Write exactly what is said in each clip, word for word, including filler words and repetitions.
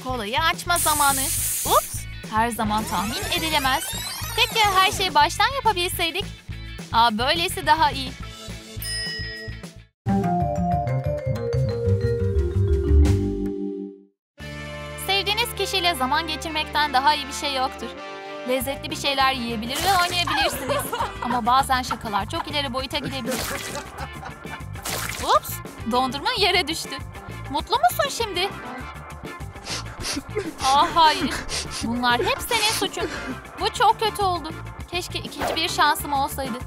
Kolayı açma zamanı. Ups, her zaman tahmin edilemez. Keşke her şeyi baştan yapabilseydik. Aa, böylesi daha iyi. Sevdiğiniz kişiyle zaman geçirmekten daha iyi bir şey yoktur. Lezzetli bir şeyler yiyebilir ve oynayabilirsiniz. Ama bazen şakalar çok ileri boyuta gidebilir. Ups, dondurma yere düştü. Mutlu musun şimdi? Aa, hayır. Bunlar hep senin suçun. Bu çok kötü oldu. Keşke ikinci bir şansım olsaydı.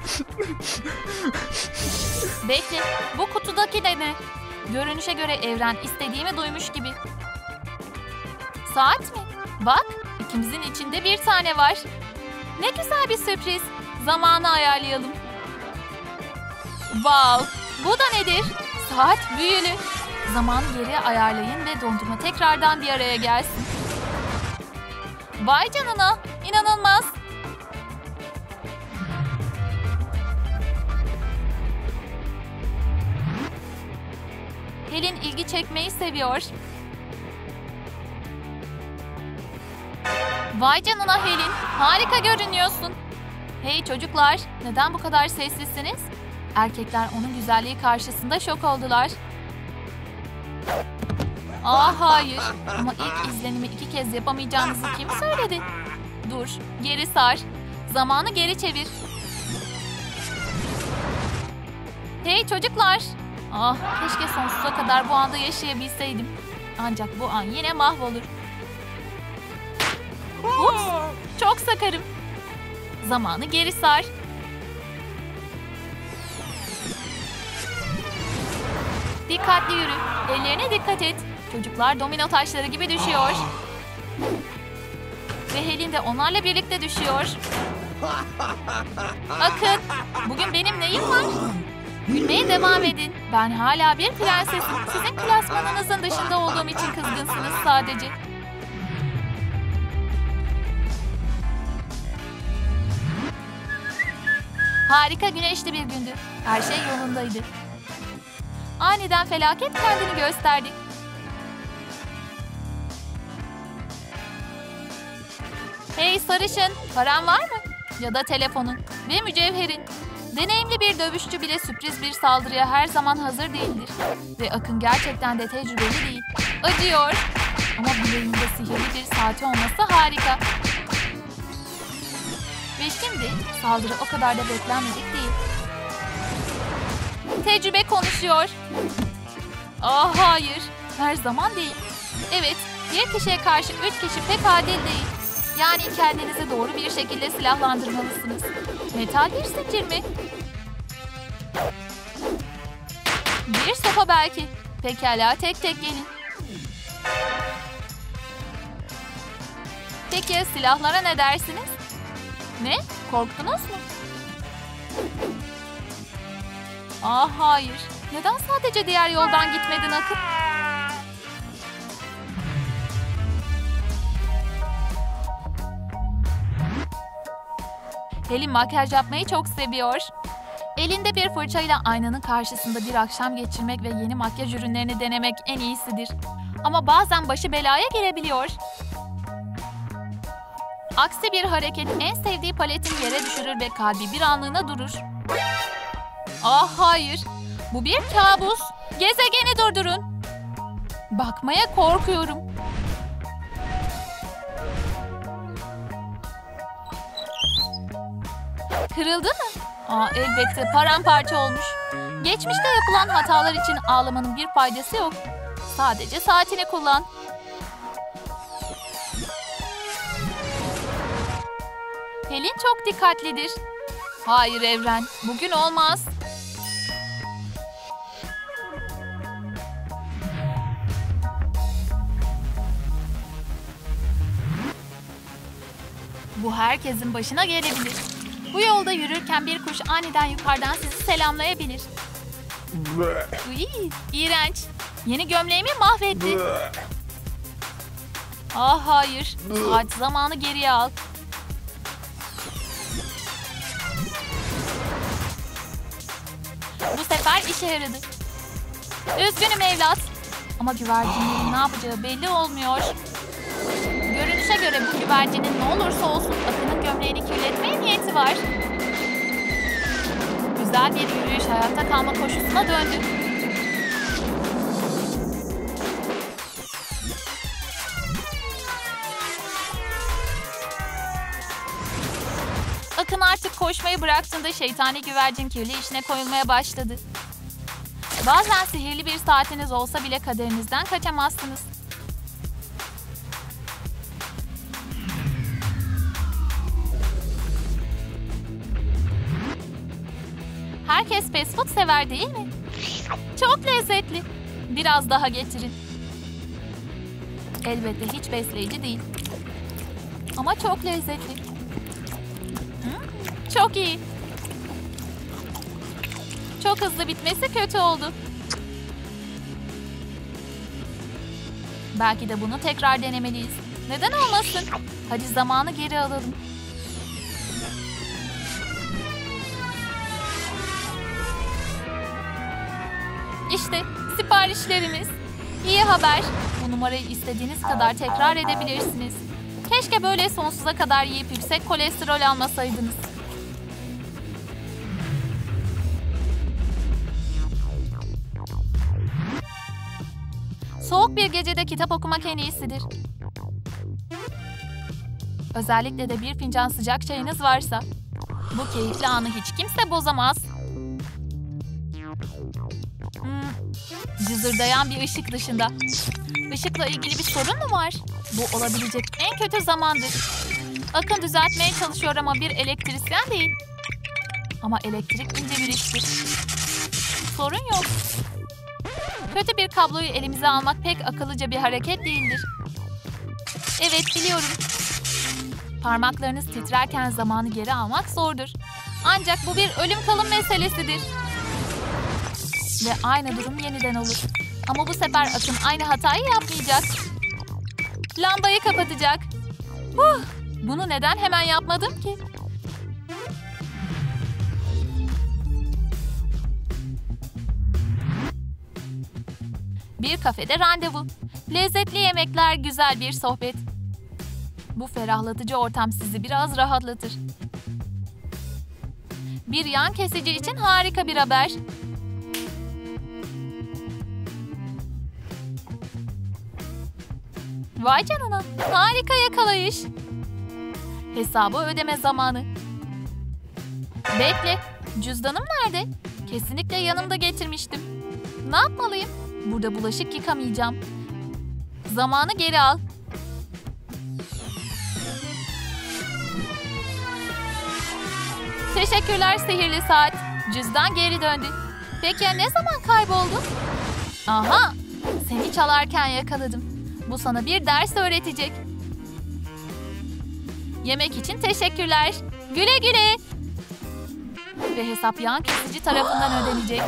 Bekle, bu kutudaki de ne? Görünüşe göre evren istediğimi duymuş gibi. Saat mi? Bak, ikimizin içinde bir tane var. Ne güzel bir sürpriz. Zamanı ayarlayalım. Wow, bu da nedir? Saat büyülü. Zamanı geriye ayarlayın ve dondurma tekrardan bir araya gelsin. Vay canına, inanılmaz. Helen ilgi çekmeyi seviyor. Vay canına Helen, harika görünüyorsun. Hey çocuklar, neden bu kadar sessizsiniz? Erkekler onun güzelliği karşısında şok oldular. Aa, hayır, ama ilk izlenimi iki kez yapamayacağınızı kim söyledi? Dur, geri sar. Zamanı geri çevir. Hey çocuklar. Ah, keşke sonsuza kadar bu anda yaşayabilseydim. Ancak bu an yine mahvolur. Ups, çok sakarım. Zamanı geri sar. Dikkatli yürü. Ellerine dikkat et. Çocuklar domino taşları gibi düşüyor. Ve Helen de onlarla birlikte düşüyor. Bakın, bugün benim neyim var? Gülmeye devam edin. Ben hala bir prensesim. Sizin klasmanınızın dışında olduğum için kızgınsınız sadece. Harika güneşli bir gündü. Her şey yolundaydı. Aniden felaket kendini gösterdi. Hey sarışın, paran var mı? Ya da telefonun ve mücevherin. Deneyimli bir dövüşçü bile sürpriz bir saldırıya her zaman hazır değildir. Ve Akın gerçekten de tecrübeli değil. Acıyor. Ama bileğinde sihirli bir saati olması harika. Ve şimdi saldırı o kadar da beklenmedik değil. Tecrübe konuşuyor. Ah hayır, her zaman değil. Evet, bir kişiye karşı üç kişi pek adil değil. Yani kendinizi doğru bir şekilde silahlandırmalısınız. Metal bir zincir mi? Bir sopa belki. Pekala, tek tek gelin. Peki silahlara ne dersiniz? Ne? Korktunuz mu? Ah hayır. Neden sadece diğer yoldan gitmedin Akın? Helen makyaj yapmayı çok seviyor. Elinde bir fırçayla aynanın karşısında bir akşam geçirmek ve yeni makyaj ürünlerini denemek en iyisidir. Ama bazen başı belaya girebiliyor. Aksi bir hareket en sevdiği paletin yere düşürür ve kalbi bir anlığına durur. Ah hayır, bu bir kabus. Gezegeni durdurun. Bakmaya korkuyorum. Kırıldı mı? Aa, elbette paramparça olmuş. Geçmişte yapılan hatalar için ağlamanın bir faydası yok. Sadece saatini kullan. Helen çok dikkatlidir. Hayır evren, bugün olmaz. Bu herkesin başına gelebilir. Bu yolda yürürken bir kuş aniden yukarıdan sizi selamlayabilir. Uy, iğrenç. Yeni gömleğimi mahvetti. Ah hayır. Saat zamanı geriye al. Bu sefer işe yaradı. Üzgünüm evlat. Ama güvercinlerin ne yapacağı belli olmuyor. Görünüşe göre bu güvercinin ne olursa olsun Akın'ın gömleğini kirletmeye niyeti var. Güzel bir yürüyüş hayatta kalma koşusuna döndü. Akın artık koşmayı bıraktığında şeytani güvercin kirli işine koyulmaya başladı. Bazen sihirli bir saatiniz olsa bile kaderinizden kaçamazsınız. Herkes fast food sever değil mi? Çok lezzetli. Biraz daha getirin. Elbette hiç besleyici değil. Ama çok lezzetli. Hmm, çok iyi. Çok hızlı bitmesi kötü oldu. Belki de bunu tekrar denemeliyiz. Neden olmasın? Hadi zamanı geri alalım. İşte siparişlerimiz. İyi haber. Bu numarayı istediğiniz kadar tekrar edebilirsiniz. Keşke böyle sonsuza kadar yiyip yüksek kolesterol almasaydınız. Soğuk bir gecede kitap okumak en iyisidir. Özellikle de bir fincan sıcak çayınız varsa. Bu keyifli anı hiç kimse bozamaz. Hmm, cızırdayan bir ışık dışında. Işıkla ilgili bir sorun mu var? Bu olabilecek en kötü zamandır. Akın düzeltmeye çalışıyor ama bir elektrisyen değil. Ama elektrik ince bir iştir. Sorun yok. Kötü bir kabloyu elimize almak pek akıllıca bir hareket değildir. Evet, biliyorum. Parmaklarınız titrerken zamanı geri almak zordur. Ancak bu bir ölüm kalım meselesidir. Ve aynı durum yeniden olur. Ama bu sefer Akın aynı hatayı yapmayacak. Lambayı kapatacak. Huh, bunu neden hemen yapmadım ki? Bir kafede randevu. Lezzetli yemekler, güzel bir sohbet. Bu ferahlatıcı ortam sizi biraz rahatlatır. Bir yan kesici için harika bir haber. Vay canına, harika yakalayış. Hesabı ödeme zamanı. Bekle, cüzdanım nerede? Kesinlikle yanımda getirmiştim. Ne yapmalıyım? Burada bulaşık yıkamayacağım. Zamanı geri al. Teşekkürler sihirli saat. Cüzdan geri döndü. Peki ya ne zaman kayboldu? Aha, seni çalarken yakaladım. Bu sana bir ders öğretecek. Yemek için teşekkürler. Güle güle. Ve hesap yan kesici tarafından ödenecek.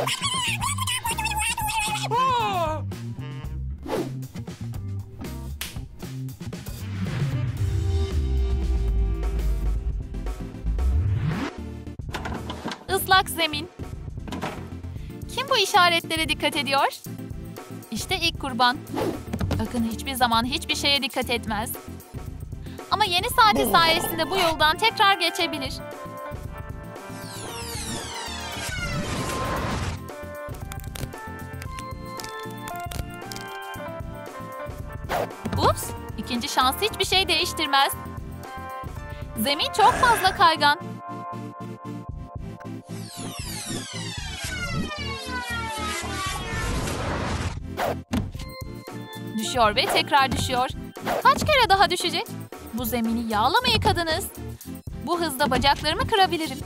Islak zemin. Kim bu işaretlere dikkat ediyor? İşte ilk kurban. Akın hiçbir zaman hiçbir şeye dikkat etmez. Ama yeni saati sayesinde bu yoldan tekrar geçebilir. Ups, ikinci şans hiçbir şey değiştirmez. Zemin çok fazla kaygan. Düşüyor ve tekrar düşüyor. Kaç kere daha düşecek? Bu zemini yağla mı yıkadınız? Bu hızda bacaklarımı kırabilirim.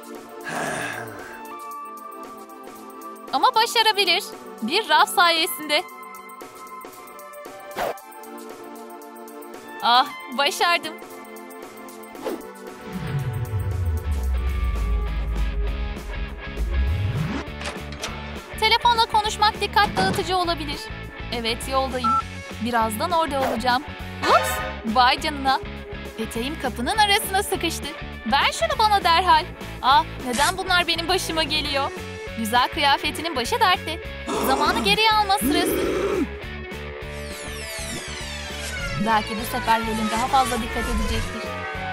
Ama başarabilir. Bir raf sayesinde. Ah, başardım. Telefonla konuşmak dikkat dağıtıcı olabilir. Evet, yoldayım. Birazdan orada olacağım. Ups, vay canına. Eteğim kapının arasına sıkıştı. Ver şunu bana derhal. Ah, neden bunlar benim başıma geliyor? Güzel kıyafetinin başı dertte. Zamanı geriye alma sırası. Belki bu sefer Helen daha fazla dikkat edecektir.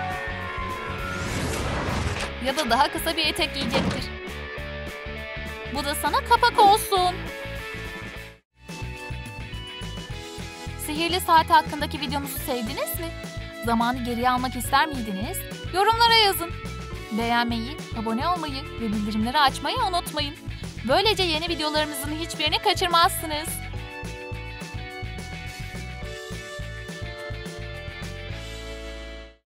Ya da daha kısa bir etek giyecektir. Bu da sana kapak olsun. Sihirli saat hakkındaki videomuzu sevdiniz mi? Zamanı geriye almak ister miydiniz? Yorumlara yazın. Beğenmeyi, abone olmayı ve bildirimleri açmayı unutmayın. Böylece yeni videolarımızın hiçbirini kaçırmazsınız.